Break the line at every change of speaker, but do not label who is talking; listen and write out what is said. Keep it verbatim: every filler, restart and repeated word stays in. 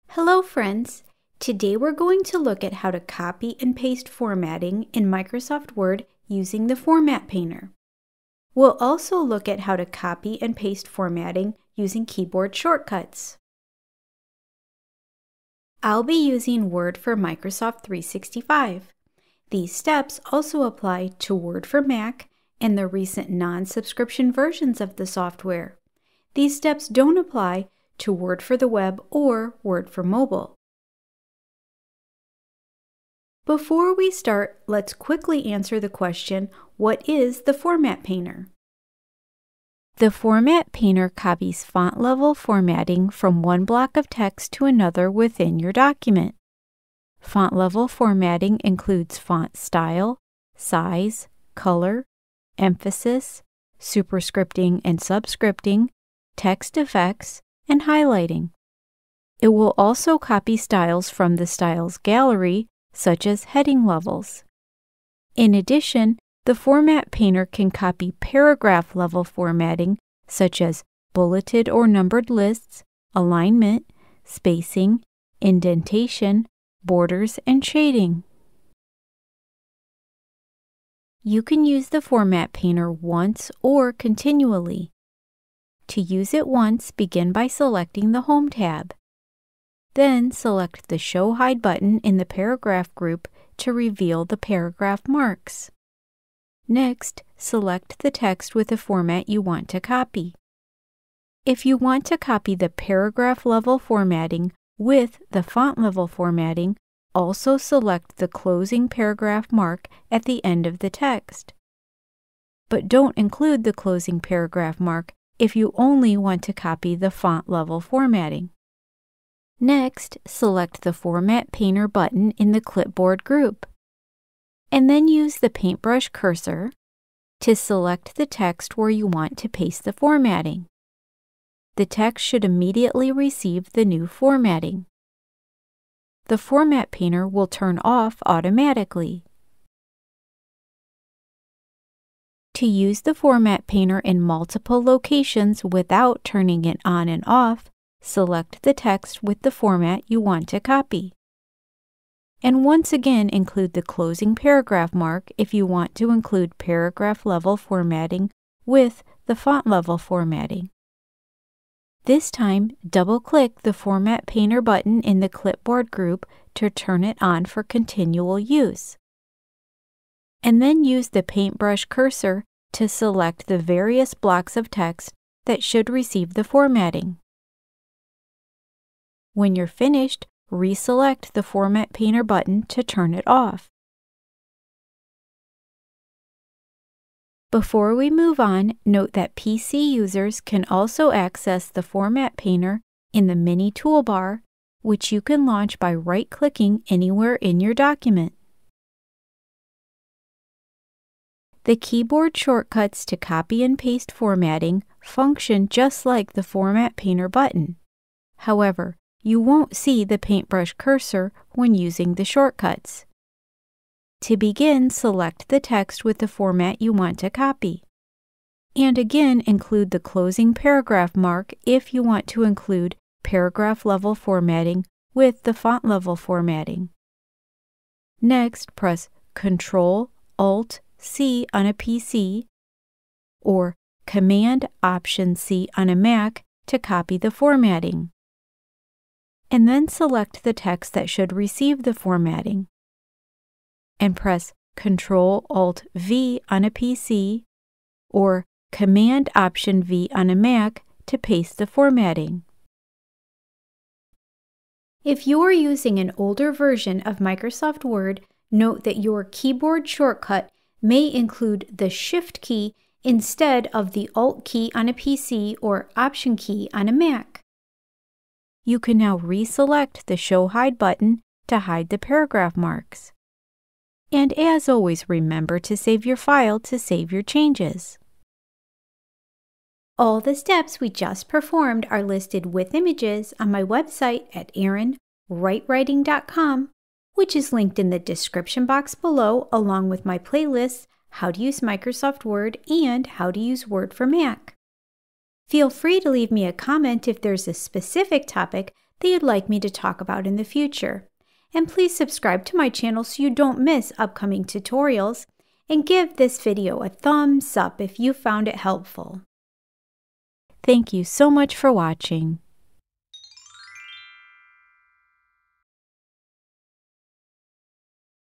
Hello friends! Today we're going to look at how to copy and paste formatting in Microsoft Word using the Format Painter. We'll also look at how to copy and paste formatting using keyboard shortcuts. I'll be using Word for Microsoft three sixty-five. These steps also apply to Word for Mac and the recent non-subscription versions of the software. These steps don't apply to Word for the web or Word for mobile. Before we start, let's quickly answer the question, what is the Format Painter? The Format Painter copies font-level formatting from one block of text to another within your document. Font-level formatting includes font style, size, color, emphasis, superscripting and subscripting, text effects, and highlighting. It will also copy styles from the Styles gallery, such as heading levels. In addition, the Format Painter can copy paragraph-level formatting, such as bulleted or numbered lists, alignment, spacing, indentation, borders, and shading. You can use the Format Painter once or continually. To use it once, begin by selecting the Home tab. Then select the Show Hide button in the Paragraph group to reveal the paragraph marks. Next, select the text with the format you want to copy. If you want to copy the paragraph-level formatting with the font-level formatting, also select the closing paragraph mark at the end of the text. But don't include the closing paragraph mark if you only want to copy the font-level formatting. Next, select the Format Painter button in the Clipboard group, and then use the paintbrush cursor to select the text where you want to paste the formatting. The text should immediately receive the new formatting. The Format Painter will turn off automatically. To use the Format Painter in multiple locations without turning it on and off, select the text with the format you want to copy. And once again, include the closing paragraph mark if you want to include paragraph-level formatting with the font-level formatting. This time, double-click the Format Painter button in the Clipboard group to turn it on for continual use. And then use the paintbrush cursor to select the various blocks of text that should receive the formatting. When you're finished, reselect the Format Painter button to turn it off. Before we move on, note that P C users can also access the Format Painter in the mini toolbar, which you can launch by right-clicking anywhere in your document. The keyboard shortcuts to copy and paste formatting function just like the Format Painter button. However, you won't see the paintbrush cursor when using the shortcuts. To begin, select the text with the format you want to copy. And again, include the closing paragraph mark if you want to include paragraph-level formatting with the font-level formatting. Next, press control alt C on a P C or command option C on a Mac to copy the formatting. And then select the text that should receive the formatting. And press control alt V on a P C or command option V on a Mac to paste the formatting. If you're using an older version of Microsoft Word, note that your keyboard shortcut may include the Shift key instead of the Alt key on a P C or Option key on a Mac. You can now reselect the Show Hide button to hide the paragraph marks. And as always, remember to save your file to save your changes. All the steps we just performed are listed with images on my website at erin wright writing dot com, which is linked in the description box below, along with my playlists, How to Use Microsoft Word and How to Use Word for Mac. Feel free to leave me a comment if there's a specific topic that you'd like me to talk about in the future. And please subscribe to my channel so you don't miss upcoming tutorials, and give this video a thumbs up if you found it helpful. Thank you so much for watching.